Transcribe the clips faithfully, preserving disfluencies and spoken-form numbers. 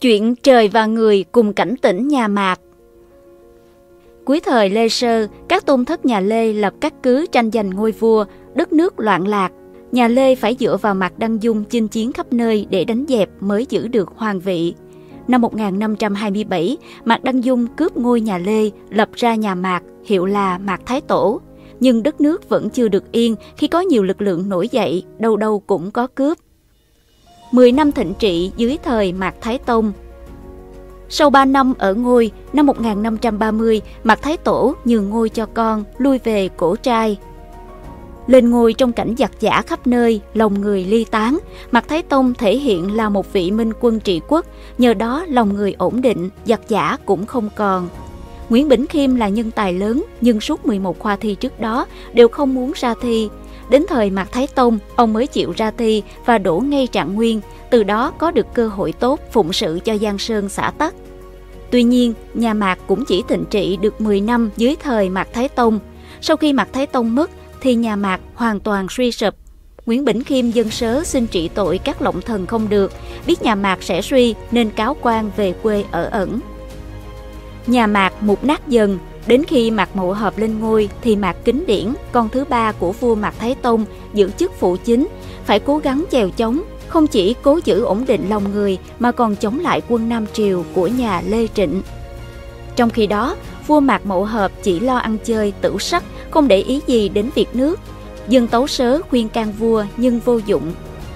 Chuyện trời và người cùng cảnh tỉnh nhà Mạc. Cuối thời Lê Sơ, các tôn thất nhà Lê lập các cứ tranh giành ngôi vua, đất nước loạn lạc. Nhà Lê phải dựa vào Mạc Đăng Dung chinh chiến khắp nơi để đánh dẹp mới giữ được hoàng vị. Năm một nghìn năm trăm hai mươi bảy, Mạc Đăng Dung cướp ngôi nhà Lê, lập ra nhà Mạc, hiệu là Mạc Thái Tổ. Nhưng đất nước vẫn chưa được yên khi có nhiều lực lượng nổi dậy, đâu đâu cũng có cướp. Mười năm thịnh trị dưới thời Mạc Thái Tông. Sau ba năm ở ngôi, năm một nghìn năm trăm ba mươi, Mạc Thái Tổ nhường ngôi cho con, lui về Cổ Trai. Lên ngôi trong cảnh giặc giã khắp nơi, lòng người ly tán, Mạc Thái Tông thể hiện là một vị minh quân trị quốc, nhờ đó lòng người ổn định, giặc giã cũng không còn. Nguyễn Bỉnh Khiêm là nhân tài lớn, nhưng suốt mười một khoa thi trước đó đều không muốn ra thi. Đến thời Mạc Thái Tông, ông mới chịu ra thi và đổ ngay Trạng Nguyên, từ đó có được cơ hội tốt phụng sự cho Giang Sơn xã Tắc. Tuy nhiên, nhà Mạc cũng chỉ thịnh trị được mười năm dưới thời Mạc Thái Tông. Sau khi Mạc Thái Tông mất, thì nhà Mạc hoàn toàn suy sụp. Nguyễn Bỉnh Khiêm dân sớ xin trị tội các lộng thần không được, biết nhà Mạc sẽ suy nên cáo quan về quê ở ẩn. Nhà Mạc mục nát dần, đến khi Mạc Mậu Hợp lên ngôi thì Mạc Kính Điển, con thứ ba của vua Mạc Thái Tông, giữ chức phụ chính, phải cố gắng chèo chống, không chỉ cố giữ ổn định lòng người mà còn chống lại quân Nam Triều của nhà Lê Trịnh. Trong khi đó, vua Mạc Mậu Hợp chỉ lo ăn chơi, tửu sắc, không để ý gì đến việc nước. Dân tấu sớ khuyên can vua nhưng vô dụng.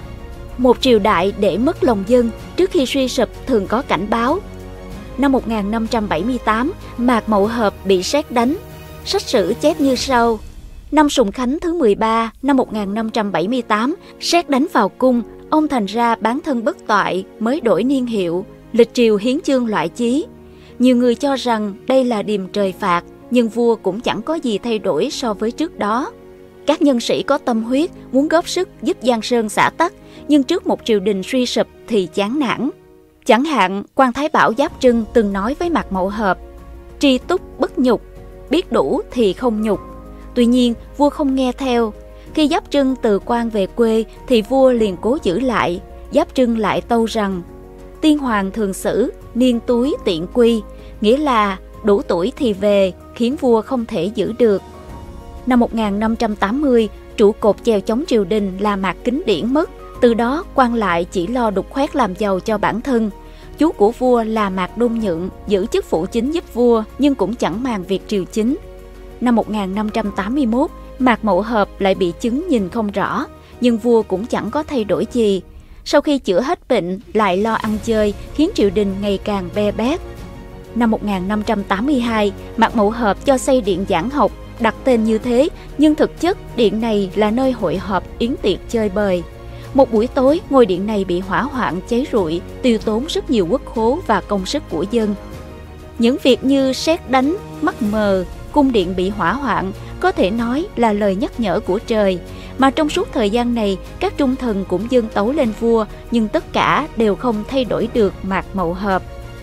Một triều đại để mất lòng dân trước khi suy sụp thường có cảnh báo. Năm một nghìn năm trăm bảy mươi tám, Mạc Mậu Hợp bị sét đánh. Sách sử chép như sau: năm Sùng Khánh thứ mười ba, năm một nghìn năm trăm bảy mươi tám, sét đánh vào cung, ông thành ra bán thân bất toại, mới đổi niên hiệu, lịch triều hiến chương loại chí. Nhiều người cho rằng đây là điềm trời phạt, nhưng vua cũng chẳng có gì thay đổi so với trước đó. Các nhân sĩ có tâm huyết muốn góp sức giúp Giang Sơn xã Tắc, nhưng trước một triều đình suy sụp thì chán nản. Chẳng hạn, quan Thái Bảo Giáp Trưng từng nói với Mạc Mậu Hợp: tri túc bất nhục, biết đủ thì không nhục. Tuy nhiên, vua không nghe theo. Khi Giáp Trưng từ quan về quê thì vua liền cố giữ lại. Giáp Trưng lại tâu rằng: tiên hoàng thường xử, niên túi tiện quy, nghĩa là đủ tuổi thì về, khiến vua không thể giữ được. Năm một nghìn năm trăm tám mươi, trụ cột chèo chống triều đình là Mạc Kính Điển mất, từ đó quan lại chỉ lo đục khoét làm giàu cho bản thân. Chú của vua là Mạc Đôn Nhượng giữ chức phụ chính giúp vua nhưng cũng chẳng màng việc triều chính. Năm một nghìn năm trăm tám mươi mốt, Mạc Mậu Hợp lại bị chứng nhìn không rõ, nhưng vua cũng chẳng có thay đổi gì. Sau khi chữa hết bệnh, lại lo ăn chơi, khiến triều đình ngày càng be bét. Năm một nghìn năm trăm tám mươi hai, Mạc Mậu Hợp cho xây điện Giảng Học, đặt tên như thế, nhưng thực chất điện này là nơi hội họp yến tiệc chơi bời. Một buổi tối, ngôi điện này bị hỏa hoạn cháy rụi, tiêu tốn rất nhiều quốc khố và công sức của dân. Những việc như sét đánh, mắt mờ, cung điện bị hỏa hoạn có thể nói là lời nhắc nhở của trời, mà trong suốt thời gian này, các trung thần cũng dâng tấu lên vua, nhưng tất cả đều không thay đổi được Mạc Mậu Hợp.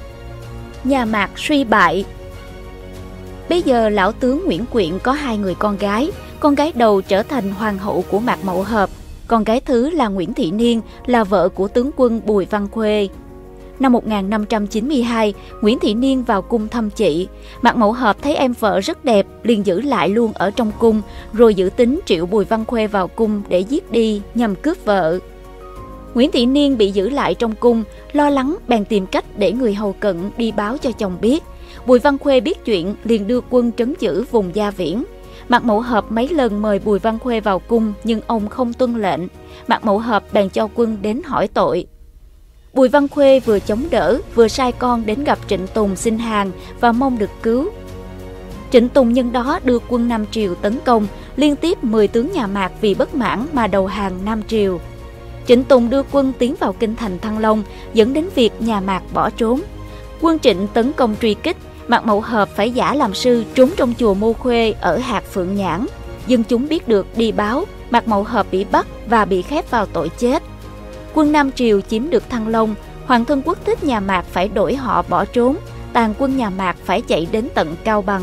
Nhà Mạc suy bại. Bây giờ lão tướng Nguyễn Quyện có hai người con gái, con gái đầu trở thành hoàng hậu của Mạc Mậu Hợp, con gái thứ là Nguyễn Thị Niên, là vợ của tướng quân Bùi Văn Khuê. Năm một nghìn năm trăm chín mươi hai, Nguyễn Thị Niên vào cung thăm chị. Mạc Mậu Hợp thấy em vợ rất đẹp, liền giữ lại luôn ở trong cung, rồi dự tính triệu Bùi Văn Khuê vào cung để giết đi nhằm cướp vợ. Nguyễn Thị Niên bị giữ lại trong cung, lo lắng bèn tìm cách để người hầu cận đi báo cho chồng biết. Bùi Văn Khuê biết chuyện liền đưa quân trấn giữ vùng Gia Viễn. Mạc Mậu Hợp mấy lần mời Bùi Văn Khuê vào cung nhưng ông không tuân lệnh. Mạc Mậu Hợp bèn cho quân đến hỏi tội. Bùi Văn Khuê vừa chống đỡ vừa sai con đến gặp Trịnh Tùng xin hàng và mong được cứu. Trịnh Tùng nhân đó đưa quân Nam Triều tấn công, liên tiếp mười tướng nhà Mạc vì bất mãn mà đầu hàng Nam Triều. Trịnh Tùng đưa quân tiến vào kinh thành Thăng Long, dẫn đến việc nhà Mạc bỏ trốn. Quân Trịnh tấn công truy kích, Mạc Mậu Hợp phải giả làm sư trốn trong chùa Mô Khuê ở hạt Phượng Nhãn. Dân chúng biết được đi báo, Mạc Mậu Hợp bị bắt và bị khép vào tội chết. Quân Nam Triều chiếm được Thăng Long, hoàng thân quốc thích nhà Mạc phải đổi họ bỏ trốn, tàn quân nhà Mạc phải chạy đến tận Cao Bằng.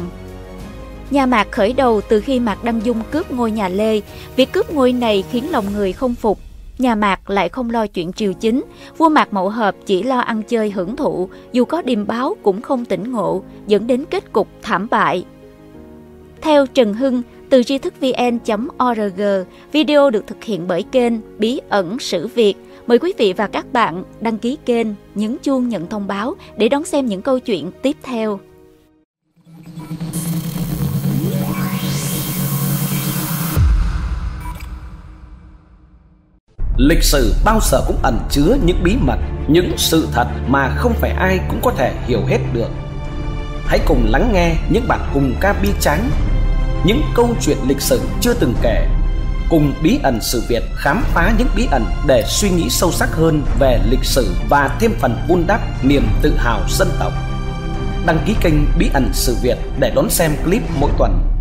Nhà Mạc khởi đầu từ khi Mạc Đăng Dung cướp ngôi nhà Lê, việc cướp ngôi này khiến lòng người không phục. nhà Mạc lại không lo chuyện triều chính. Vua Mạc Mậu Hợp chỉ lo ăn chơi hưởng thụ, dù có điềm báo cũng không tỉnh ngộ, dẫn đến kết cục thảm bại. Theo Trần Hưng, từ tri thức vn chấm org, video được thực hiện bởi kênh Bí ẩn Sử Việt. Mời quý vị và các bạn đăng ký kênh, nhấn chuông nhận thông báo để đón xem những câu chuyện tiếp theo. Lịch sử bao giờ cũng ẩn chứa những bí mật, những sự thật mà không phải ai cũng có thể hiểu hết được. Hãy cùng lắng nghe những bản hùng ca bi tráng, những câu chuyện lịch sử chưa từng kể. Cùng Bí ẩn Sử Việt khám phá những bí ẩn để suy nghĩ sâu sắc hơn về lịch sử và thêm phần vun đắp niềm tự hào dân tộc. Đăng ký kênh Bí ẩn Sử Việt để đón xem clip mỗi tuần.